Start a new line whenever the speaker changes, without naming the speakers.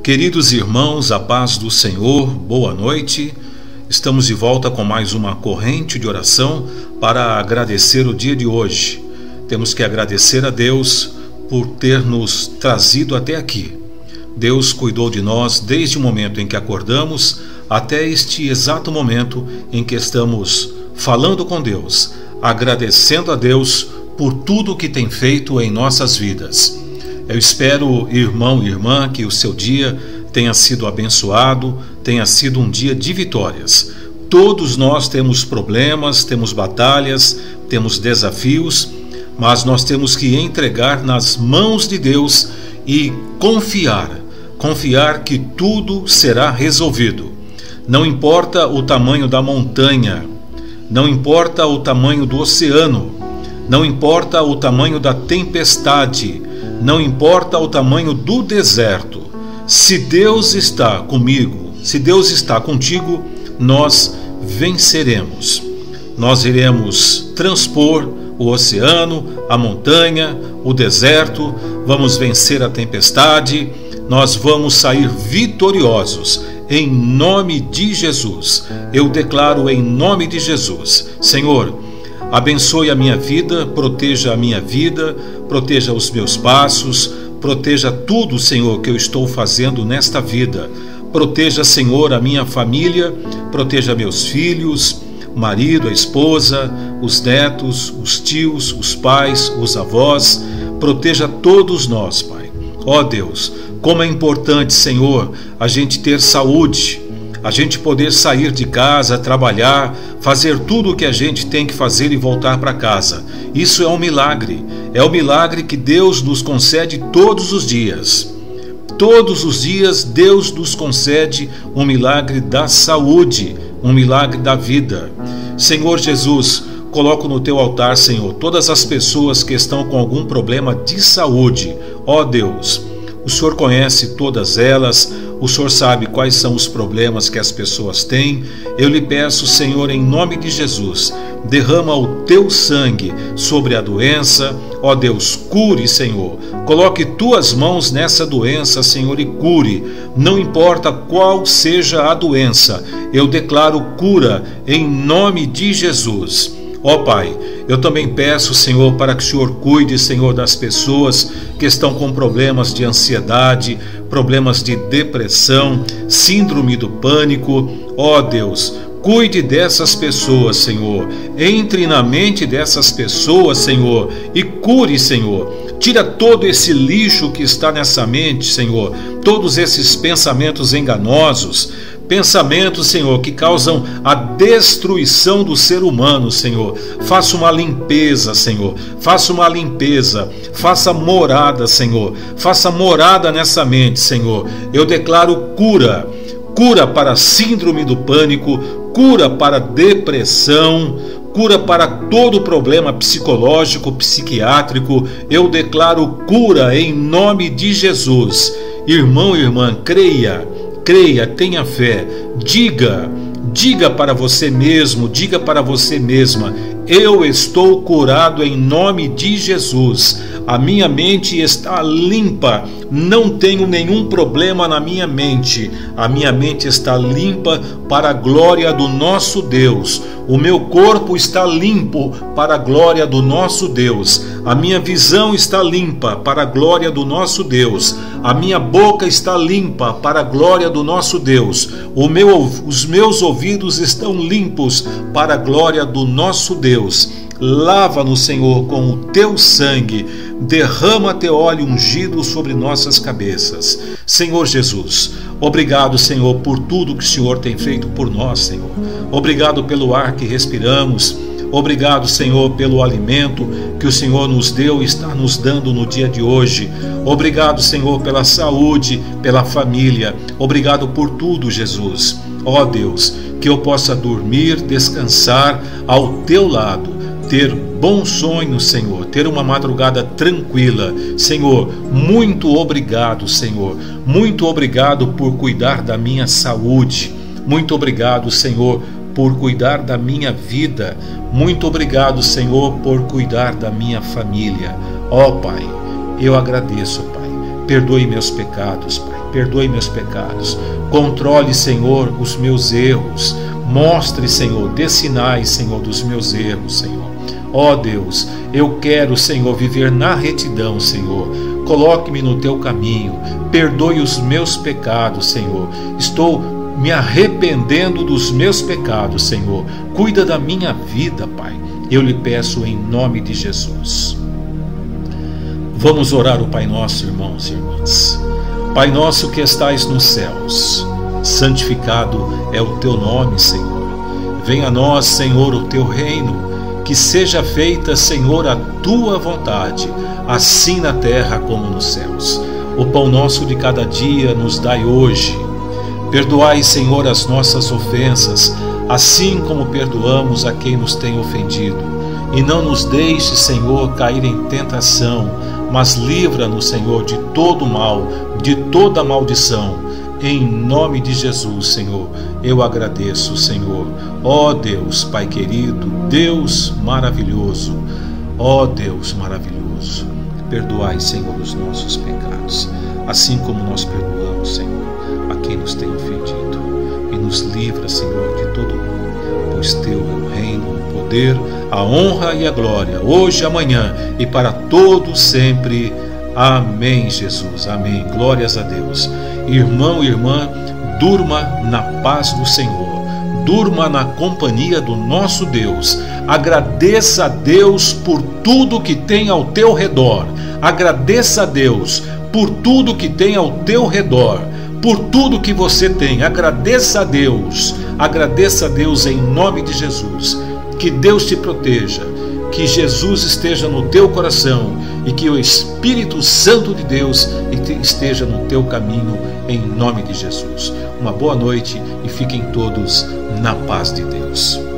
Queridos irmãos, a paz do Senhor, boa noite. Estamos de volta com mais uma corrente de oração para agradecer o dia de hoje. Temos que agradecer a Deus por ter nos trazido até aqui. Deus cuidou de nós desde o momento em que acordamos até este exato momento em que estamos falando com Deus, agradecendo a Deus por tudo que tem feito em nossas vidas. Eu espero, irmão e irmã, que o seu dia tenha sido abençoado, tenha sido um dia de vitórias. Todos nós temos problemas, temos batalhas, temos desafios, mas nós temos que entregar nas mãos de Deus e confiar que tudo será resolvido. Não importa o tamanho da montanha, não importa o tamanho do oceano, não importa o tamanho da tempestade, não importa o tamanho do deserto. Se Deus está comigo, se Deus está contigo, nós venceremos. Nós iremos transpor o oceano, a montanha, o deserto, vamos vencer a tempestade, nós vamos sair vitoriosos em nome de Jesus. Eu declaro em nome de Jesus: Senhor, abençoe a minha vida, proteja os meus passos, proteja tudo, Senhor, que eu estou fazendo nesta vida. Proteja, Senhor, a minha família, proteja meus filhos, o marido, a esposa, os netos, os tios, os pais, os avós. Proteja todos nós, Pai. Ó Deus, como é importante, Senhor, a gente ter saúde, a gente poder sair de casa, trabalhar, fazer tudo o que a gente tem que fazer e voltar para casa. Isso é um milagre que Deus nos concede todos os dias. Todos os dias Deus nos concede um milagre da saúde, um milagre da vida. Senhor Jesus, coloco no teu altar, Senhor, todas as pessoas que estão com algum problema de saúde. Ó Deus, o Senhor conhece todas elas, o Senhor sabe quais são os problemas que as pessoas têm. Eu lhe peço, Senhor, em nome de Jesus, derrama o teu sangue sobre a doença. Ó Deus, cure, Senhor. Coloque tuas mãos nessa doença, Senhor, e cure. Não importa qual seja a doença, eu declaro cura em nome de Jesus. Ó Pai, eu também peço, Senhor, para que o Senhor cuide, Senhor, das pessoas que estão com problemas de ansiedade, problemas de depressão, síndrome do pânico. Ó Deus, cuide dessas pessoas, Senhor. Entre na mente dessas pessoas, Senhor, e cure, Senhor. Tira todo esse lixo que está nessa mente, Senhor, todos esses pensamentos enganosos, pensamentos, Senhor, que causam a destruição do ser humano, Senhor. Faça uma limpeza, Senhor. Faça uma limpeza. Faça morada, Senhor. Faça morada nessa mente, Senhor. Eu declaro cura. Cura para a síndrome do pânico, cura para a depressão, cura para todo problema psicológico, psiquiátrico. Eu declaro cura em nome de Jesus. Irmão e irmã, creia, tenha fé, diga para você mesmo, diga para você mesma: eu estou curado em nome de Jesus. A minha mente está limpa, não tenho nenhum problema na minha mente. A minha mente está limpa para a glória do nosso Deus. O meu corpo está limpo para a glória do nosso Deus. A minha visão está limpa para a glória do nosso Deus. A minha boca está limpa para a glória do nosso Deus. Os meus ouvidos estão limpos para a glória do nosso Deus. Lava-nos, Senhor, com o teu sangue. Derrama teu óleo ungido sobre nossas cabeças. Senhor Jesus, obrigado, Senhor, por tudo que o Senhor tem feito por nós, Senhor. Obrigado pelo ar que respiramos. Obrigado, Senhor, pelo alimento que o Senhor nos deu e está nos dando no dia de hoje. Obrigado, Senhor, pela saúde, pela família. Obrigado por tudo, Jesus. Ó Deus, que eu possa dormir, descansar ao teu lado, ter bom sonho, Senhor, ter uma madrugada tranquila. Senhor, muito obrigado, Senhor. Muito obrigado por cuidar da minha saúde. Muito obrigado, Senhor, por cuidar da minha vida. Muito obrigado, Senhor, por cuidar da minha família. Ó Pai, eu agradeço, Pai. Perdoe meus pecados, Pai. Perdoe meus pecados. Controle, Senhor, os meus erros. Mostre, Senhor, dê sinais, Senhor, dos meus erros, Senhor. Ó Deus, eu quero, Senhor, viver na retidão, Senhor. Coloque-me no teu caminho. Perdoe os meus pecados, Senhor. Estou me arrependendo dos meus pecados, Senhor. Cuida da minha vida, Pai. Eu lhe peço em nome de Jesus. Vamos orar o Pai Nosso, irmãos e irmãs. Pai nosso que estais nos céus, santificado é o teu nome, Senhor. Venha a nós, Senhor, o teu reino. Que seja feita, Senhor, a tua vontade, assim na terra como nos céus. O pão nosso de cada dia nos dai hoje. Perdoai, Senhor, as nossas ofensas, assim como perdoamos a quem nos tem ofendido. E não nos deixe, Senhor, cair em tentação, mas livra-nos, Senhor, de todo mal, de toda maldição. Em nome de Jesus, Senhor, eu agradeço, Senhor. Ó Deus, Pai querido, Deus maravilhoso, ó Deus maravilhoso, perdoai, Senhor, os nossos pecados, assim como nós perdoamos, Senhor, a quem nos tem ofendido. E nos livra, Senhor, de todo mal, pois teu é o reino, o poder, a honra e a glória, hoje, amanhã e para todos sempre. Amém, Jesus, amém. Glórias a Deus. Irmão e irmã, durma na paz do Senhor, durma na companhia do nosso Deus. Agradeça a Deus por tudo que tem ao teu redor. Agradeça a Deus por tudo que tem ao teu redor, por tudo que você tem. Agradeça a Deus. Agradeça a Deus em nome de Jesus. Que Deus te proteja, que Jesus esteja no teu coração e que o Espírito Santo de Deus esteja no teu caminho, em nome de Jesus. Uma boa noite e fiquem todos na paz de Deus.